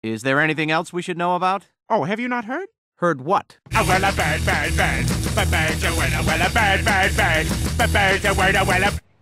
Is there anything else we should know about? Oh, have you not heard? Heard what? A well a bird, bird, bird. Bird, a well a bird, bird, bird. Bird, a well a